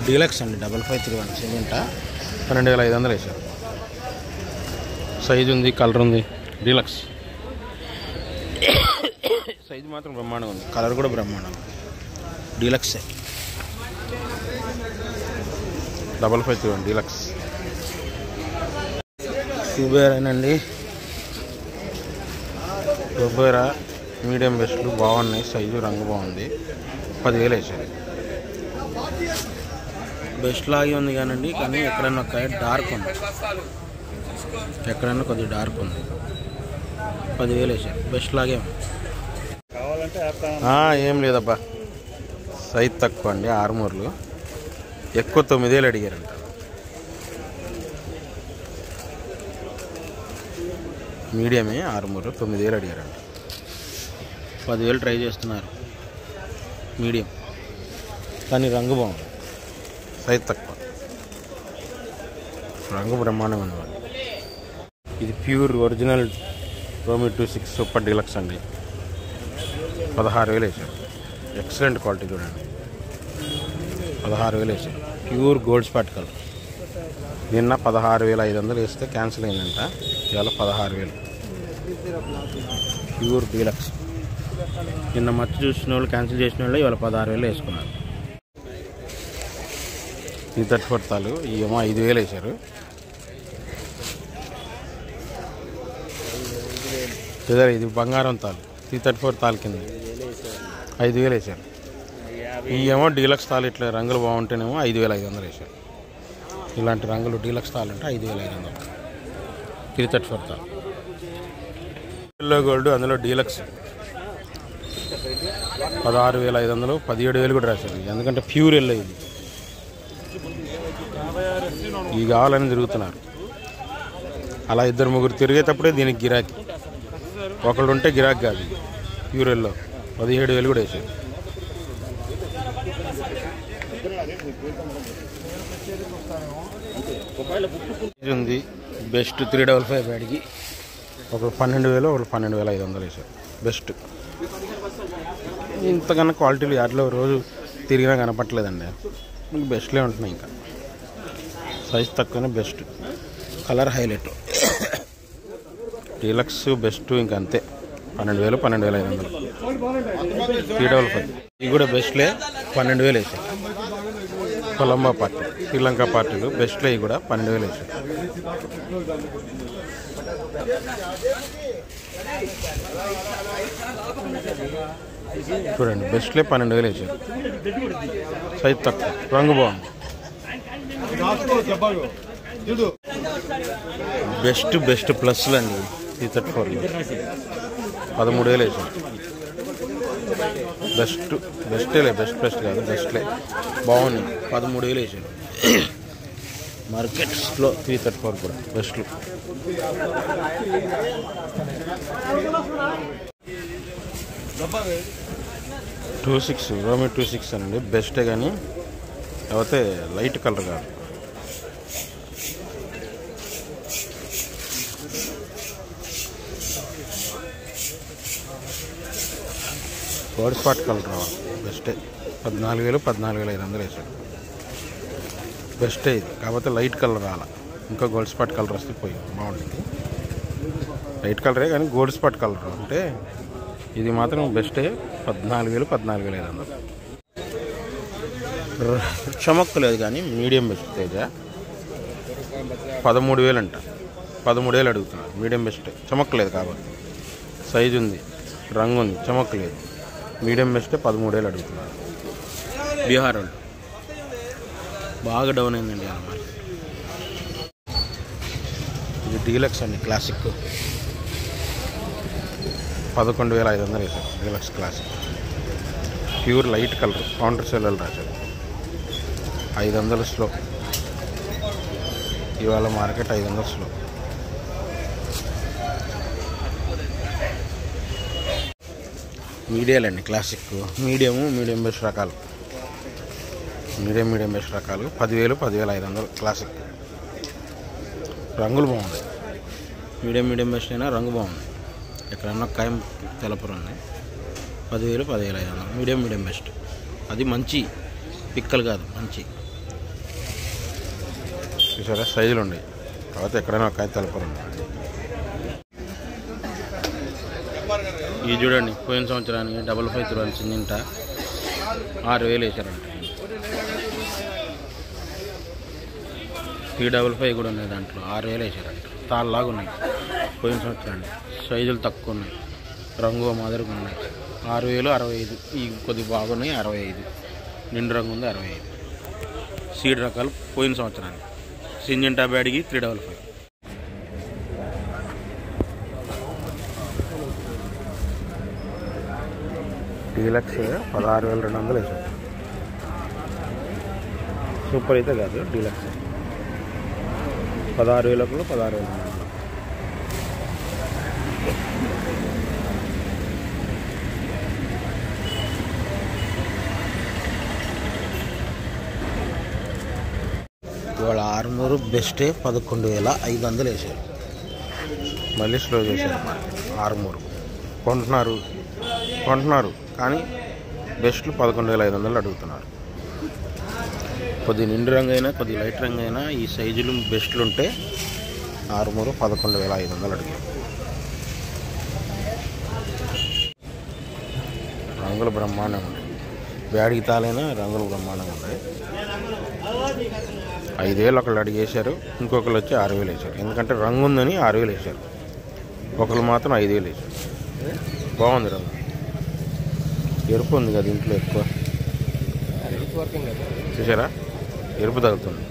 Deluxe అండి 5531 cement 12,500 వేసారు. Size ఉంది, కలర్ ఉంది. డీలక్స్ సైజు మాత్రం బ్రహ్మాండంగా ఉంది, కలర్ కూడా బ్రహ్మాండంగా ఉంది. డీలక్సే 5531 డీలక్స్. కుబేరానండి, కుబేరా మీడియం బెస్ట్లు బాగున్నాయి, సైజు రంగు బాగుంది. 10,000 వేసారు. బెస్ట్ లాగే ఉంది కానండి, కానీ ఎక్కడన్నా ఒక డార్క్ ఉంది, ఎక్కడన్నా కొద్దిగా డార్క్ ఉంది. 10,000 వేసారు. బెస్ట్ లాగే ఉంది. ఏం లేదబ్బా, సైజ్ తక్కువ అండి. ఆర్మూర్లు ఎక్కువ 9,000 అడిగారంట. మీడియమే ఆర్మూరు 9,000 అడిగారంట. 10,000 ట్రై చేస్తున్నారు. మీడియం కానీ రంగు బాగుంది, సైజ్ తక్కువ, రంగు బ్రహ్మాండంగా ఉంది. ఇది ప్యూర్ ఒరిజినల్ రోమి 26 సూపర్ డీలక్స్ అండి. 16,000 వేసారు. ఎక్సలెంట్ క్వాలిటీ చూడండి. 16,000 వేసారు. Pure gold spot colour. నిన్న 16,500 వేస్తే క్యాన్సిల్ అయిందంట, ఇవాళ 16,000. Pure deluxe. నిన్న మచ్చ చూసిన వాళ్ళు, క్యాన్సిల్ చేసిన వాళ్ళు ఇవాళ 16,000 వేసుకున్నారు. ఈ 34 తాలు ఏమో 5,000 వేసారు. ఇది బంగారం తాలు 34 తాలు కింద 5,000 వేసారు. ఈ ఏమో డీలక్స్ తాలు. ఇట్లా రంగులు బాగుంటేనేమో 5,500 వేసారు. ఇలాంటి రంగులు డీలక్స్ తాలు అంటే 5,500. 34 తాలు ఎల్లో గోల్డ్, అందులో డీలక్స్ 16,500. 17,000 కూడా రాశారు, ఎందుకంటే ప్యూర్ ఎల్లో. ఇది ఇవి కావాలని తిరుగుతున్నారు. అలా 2-3 తిరిగేటప్పుడే దీనికి గిరాకీ. ఒకళ్ళు ఉంటే గిరాకీ కాదు. ప్యూర్ ఎల్లో 17,000 కూడా వేసారు. ఇది ఉంది బెస్ట్ 355 బ్యాడ్కి. ఒకరు 12,000, ఒకరు 12,500 వేసారు. బెస్ట్. ఇంతకన్నా క్వాలిటీలు యాడ్లో రోజు తిరిగినా కనపట్లేదండి. మీకు బెస్ట్లే ఉంటున్నాయి. ఇంకా సైజ్ తక్కువనే best, colour highlight. Deluxe best ఇంకా అంతే. 12,000, 12,500. 355 ఇవి కూడా బెస్ట్లే. 12,000 వేసారు. కొలంబో పార్టీ, శ్రీలంక పార్టీలు బెస్ట్లే. ఇవి కూడా 12,000 వేసారు. చూడండి బెస్ట్లే 12,000 వేసారు. సైజ్ తక్కువ, రంగు బాగుంది. బెస్ట్ ప్లస్లు అండి. 34 13,000 వేసారు. బెస్ట్లే కాదు, బెస్ట్లే బాగుంది. 13,000 వేసారు. మార్కెట్స్లో 334 కూడా బెస్ట్లు. రోమి 26 అండి. బెస్టే కానీ కాకపోతే లైట్ కలర్ కాదు. గోల్డ్ స్పాట్ కలర్ రావాలి. బెస్టే. 14,000, 14,500 వేసాడు. బెస్టే ఇది, కాకపోతే లైట్ కలర్ రావాలి. ఇంకా గోల్డ్ స్పాట్ కలర్ వస్తే పోయి బాగుంటుంది. లైట్ కలరే కానీ గోల్డ్ స్పాట్ కలర్ అంటే ఇది మాత్రం బెస్టే. 14,000, 14,500. చమక్కు లేదు కానీ మీడియం బెస్ట్. తేజ 13,000 అంట. 13,000 అడుగుతున్నారు. మీడియం బెస్టే, చమక్కు లేదు కాబట్టి. సైజు ఉంది, రంగు ఉంది, చమక్కు లేదు. మీడియం బెస్టే 13,000 అడుగుతున్నారు. బీహార్ వాళ్ళు బాగా డౌన్ అయిందండి అన్నమాట. ఇది డీలక్స్ అండి, క్లాసిక్. 11,500 వేసారు. Deluxe classic pure light colour. Counter సెల్లలు రాశారు. 500 స్లో. ఇవాళ మార్కెట్ 500 స్లో. మీడియాలండి క్లాసిక్. మీడియం బెస్ట్ రకాలు. మీడియం బెస్ట్ రకాలు 10,000, 10,500 క్లాసిక్. రంగులు బాగున్నాయి. మీడియం బెస్ట్ అయినా రంగు బాగుంది. ఎక్కడన్నా ఖాయం తెలపరు ఉంది. 10,000, 10,500. Medium best. అది మంచి పిక్కలు కాదు, మంచి చూసారా సైజులు ఉన్నాయి, కాబట్టి ఎక్కడైనా ఒక కాయ తెలపరు. ఇది చూడండి, పోయిన సంవత్సరానికి 55 చిన్నింట 6000 వేసారంట. 355 కూడా ఉన్నాయి, దాంట్లో 6000 వేసారంట. తాళ్ళలాగా ఉన్నాయి పోయిన సంవత్సరానికి, సైజులు తక్కువ ఉన్నాయి, రంగు మాదిరిగా ఉన్నాయి. 6000, 65. ఈ కొద్ది బాగున్నాయి 65, నిండు రంగు ఉంది 65. సీడ్ రకాలు పోయిన సంవత్సరానికి. సింజంటా బ్యాడ్కి 355. డీలక్స్ 16,200 వేసారు. సూపర్ అయితే కాదు, డీలక్స్ 16,000 16,200. ఇవాళ ఆర్మూరు బెస్టే 11,500 వేసారు. మళ్ళీ స్లో చేశారు ఆర్మూరు. కొంటున్నారు కానీ బెస్ట్లు 11,500 అడుగుతున్నారు. కొద్ది నిండు రంగు అయినా కొద్ది లైట్ రంగు అయినా ఈ సైజులు బెస్ట్లు ఉంటే ఆర్మూరు 11,500 అడిగారు. రంగులు బ్రహ్మాండంగా ఉంటాయి, బ్యాడికి తాలైనా రంగులు బ్రహ్మాండంగా ఉంటాయి. 5,000 ఒకళ్ళు అడిగేశారు, ఇంకొకరు వచ్చి 6,000 వేసారు. ఎందుకంటే రంగు ఉందని 6,000 వేసారు, ఒకళ్ళు మాత్రం 5,000 వేసారు. బాగుంది రంగు, ఎరుపు ఉంది కదా ఇంట్లో ఎక్కువ, చూసారా ఎరుపు తగులుతుంది.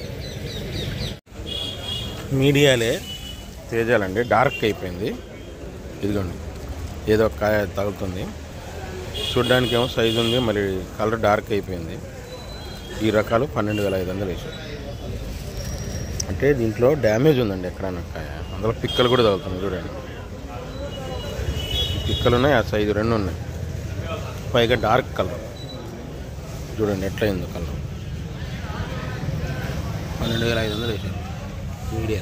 మీడియాలే తేజాలండి, డార్క్ అయిపోయింది. ఇదిగోండి ఏదో ఒక కాయ తగులుతుంది, చూడ్డానికి ఏమో సైజు ఉంది, మరి కలర్ డార్క్ అయిపోయింది. ఈ రకాలు 12,500 వేసారు. అంటే దీంట్లో డ్యామేజ్ ఉందండి ఎక్కడైనా కాయ, అందులో పిక్కలు కూడా తగులుతున్నాయి. చూడండి పిక్కలు ఉన్నాయి, ఆ సైజు 2 ఉన్నాయి. పైగా డార్క్ కలర్ చూడండి ఎట్లయిందో కలర్. 12,500 వేసారు మీడియా.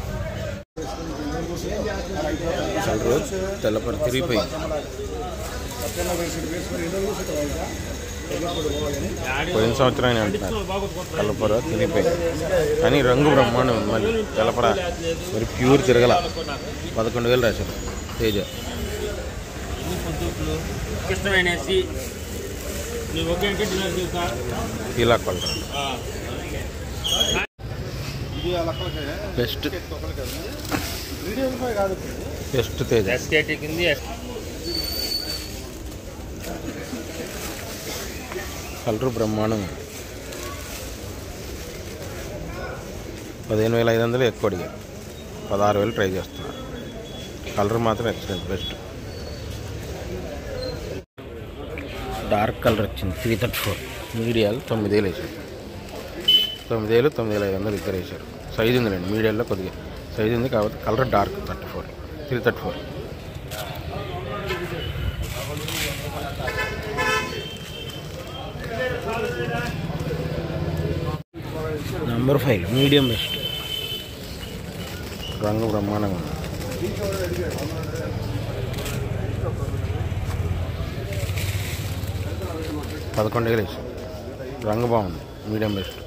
కలర్ తెల్లపర తిరిగిపోయింది. పోయిన సంవత్సరం అంటున్నారు తెల్లపర తిరిగిపోయింది, కానీ రంగు బ్రహ్మాండం ఉంది. మళ్ళీ తెల్లపర మరి ప్యూర్ తిరగల. 11,000 రాశారు తేజ. ఇలా కొలరా బెస్ట్ బెస్ట్ తేజ. కలర్ బ్రహ్మాండం. 15,500 ఎక్కువ అడిగారు, 16,000 ట్రై చేస్తున్నారు. కలర్ మాత్రం ఎక్సలెంట్ బెస్ట్. డార్క్ కలర్ వచ్చింది 334. మీడియాలు 9,000 వేసారు. 9,000 9,500 ఇద్దరు వేసారు. సైజు ఉందిలేండి, మీడియాలో కొద్దిగా సైజు ఉంది కాబట్టి colour dark 334. Number 5 medium best, రంగు బ్రహ్మాండంగా ఉంది. 11,000 వేసారు. రంగు బాగుంది, మీడియం బెస్ట్.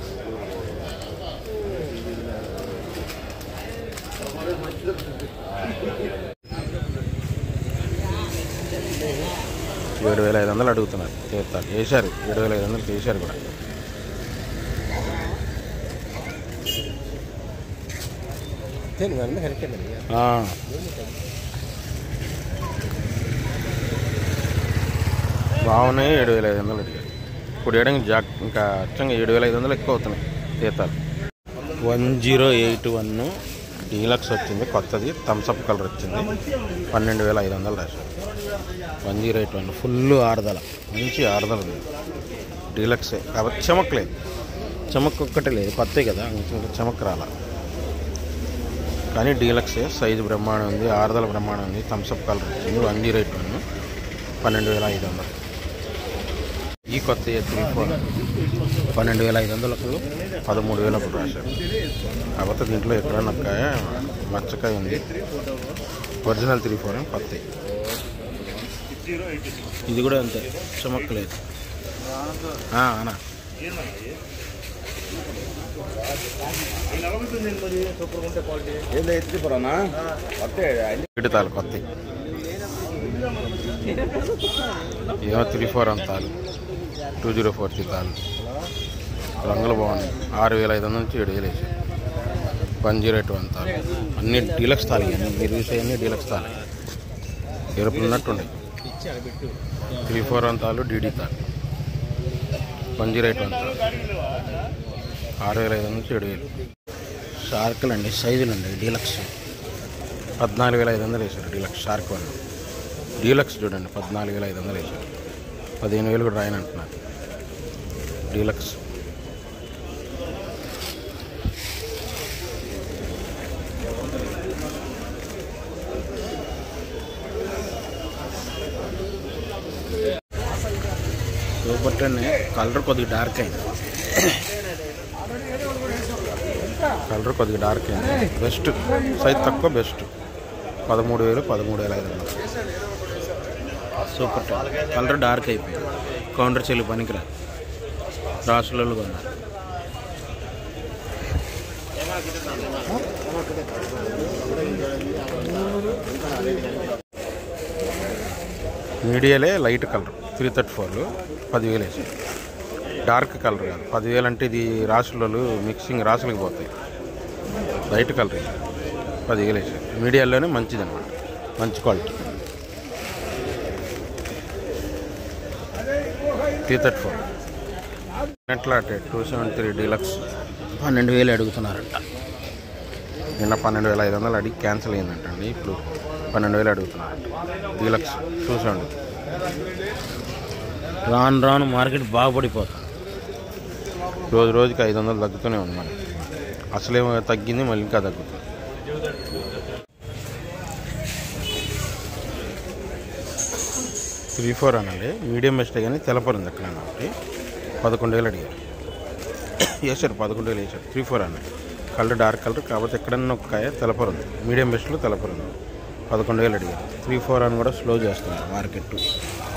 $7,500 అడుగుతున్నారు. చేస్తారు వేశారు, 7,500 వేశారు కూడా. బాగున్నాయి, 7,500 అడిగారు. ఇప్పుడు ఇంకా అచ్చంగా 7,500 ఎక్కువ అవుతున్నాయి తీర్థాలు. 1081 డీలక్స్ వచ్చింది, కొత్తది థమ్సప్ కలర్ వచ్చింది. 12,500 రాశారు. 1081 ఫుల్ ఆరుదల, మంచి ఆరుదల ఉంది. డీలక్సే కాబట్టి చెమక్కలేదు, చెమక్ ఒక్కటే లేదు, కొత్త కదా ఇంకా చెమక్ రాల. కానీ డీలక్సే, సైజు బ్రహ్మాండం ఉంది, ఆరుదల బ్రహ్మాండం ఉంది. థమ్సప్ కలర్ వచ్చింది. 1081 12,500. ఈ కొత్త 3-4 12,500 13,000 రాశారు. కాకపోతే దీంట్లో ఎక్కడైనా కాయ మచ్చకాయ ఉంది. ఒరిజినల్ 3-4 కొత్త. ఇది కూడా అంతే, చెమక్కలేదు. అన్నా తాలు కొత్త ఏమో 3-4 అంతాలు 2040 తాలు రంగులు బాగున్నాయి. 6,500 నుంచి 7,000 వేసారు. 108 అంతాలు అన్ని డీలక్స్ తాలు. ఇవన్నీ మీరు చూసేవన్నీ డీలక్స్ తాలు. ఎరుపులు ఉన్నట్టుండే 3-4 అంతాలు డీడీ తాలు 108 అంతాలు 6,500 నుంచి 7,000. షార్కులు అండి, సైజులు అండి డీలక్స్ 14,500 వేసారు. డీలక్స్ షార్క్ వన్ డీలక్స్ చూడండి 14,500 వేసారు. 15,000 కూడా రాయని అంటున్నారు. డీలక్స్ సూపర్టెన్ కలర్ కొద్దిగా డార్క్ అయింది. కలర్ కొద్దిగా డార్క్ అయింది. బెస్ట్ సైజ్ తక్కువ బెస్ట్ 13,000 13,500. సూపర్ కలర్ డార్క్ అయిపోయింది. కౌంటర్ చెల్లి పనికిరా రాసులలో కొన్నారు. మీడియాలే లైట్ కలర్ 334 10,000 వేసారు. డార్క్ కలర్ కాదు 10,000 అంటే ఇది రాసులలో మిక్సింగ్ రాసులకు పోతాయి. లైట్ కలర్ 10,000 వేసారు. మీడియాలోనే మంచిది అన్నమాట, మంచి క్వాలిటీ 334. ఎట్లా 273 డీలక్స్ 12,000 అడుగుతున్నారంట. నిన్న 12,500 అడిగి క్యాన్సిల్ అయిందంటండి. ఇప్పుడు 12,000 అడుగుతున్నారంట డీలక్స్. చూసండి రాను రాను మార్కెట్ బాగుపడిపోతుంది. రోజు రోజుకి 500 తగ్గుతూనే ఉంది. మనకి అసలేమో తగ్గింది, మళ్ళీ ఇంకా తగ్గుతుంది. త్రీ 4 అనండి మీడియం బెస్ట్ కానీ తెలపరుంది అక్కడ కాబట్టి 11,000 అడిగారు. వేసారు 11,000 వేసారు. 3-4 అన్నాడు. కలర్ డార్క్ కలర్ కాబట్టి ఎక్కడన్నా ఒక కాయ తెలపరుంది. మీడియం బెస్ట్లో తెలపరుంది. 11,000 అడిగారు. 3-4 అని కూడా స్లో చేస్తున్నారు మార్కెట్.